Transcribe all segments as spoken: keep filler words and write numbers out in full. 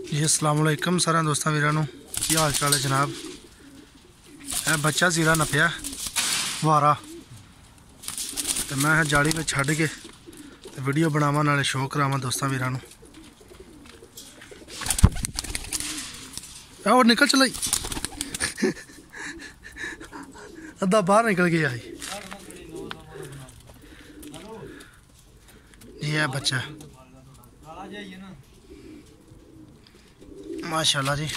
जी अस्सलाम वालेकुम सारे दोस्तों वीरां की हाल चाल है जनाब। यह बच्चा जीरा नपया वारा तो मैं जाली में छड़ के वीडियो बनावा नाले शो करावा दोस्तों वीरां। और निकल चलाई अद्धा बाहर निकल गया जी। है बच्चा माशाल्लाह जी।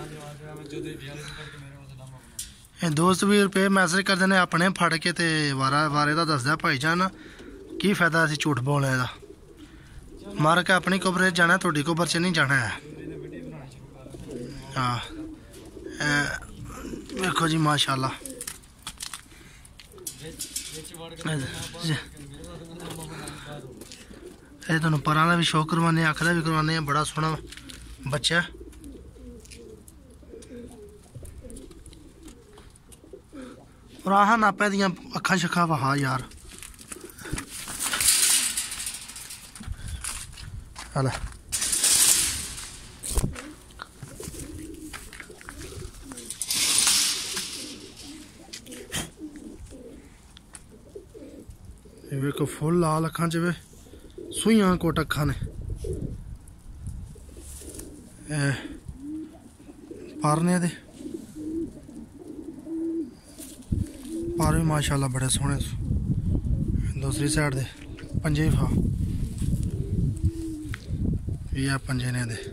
दोस्त भी रुपये मैसेज करते हैं अपने फड़ के ते वारा वारे का दसदा भाईजान की फायदा असी झूठ बोलने का। मार के अपनी कोबर जाना थोड़ी कोबर च नहीं जाना है। हाँ देखो जी माशाल्लाह। ये तुहानू परां दा भी शो करवाने अख दा भी करवाने। बड़ा सोहना बच्चा और आह नापै दियां अक्खां शक्खां वहा यार। हला वेखो फुल लाल अक्खां च वे सुइयां कोट अक्खां ने। पारने दे पर भी माशाल्लाह बड़े सोहने। दूसरी साइड दे पंजे फा ये पंजे ने दे।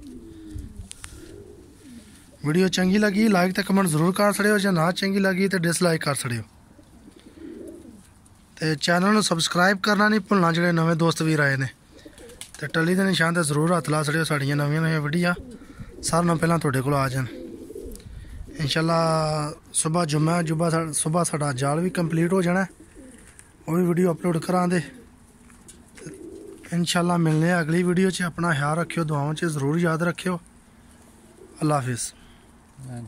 वीडियो चंगी लगी लाइक तो कमेंट जरूर कर छड़ियो, जे ना चंगी लगी तो डिसलाइक कर छड़ियो। तो चैनल को सबसक्राइब करना नहीं भुलना जो नवे दोस्त भी आए ने। तो टली के निशान से जरूर हथ ला छड़ियो। साड़ियाँ नवी नवी वीडियो सारे नाल पहला तुहाडे कोल आ जान इंशाल्लाह। सुबह जुम्मा जुब्बा सुबह साडा जाल भी कंप्लीट हो जाना, वो भी वीडियो अपलोड करा दे इंशाल्लाह। मिलने अगली वीडियो च। अपना ख्याल रखियो, दुआओं च जरूर याद रखियो। अल्लाह हाफिज़।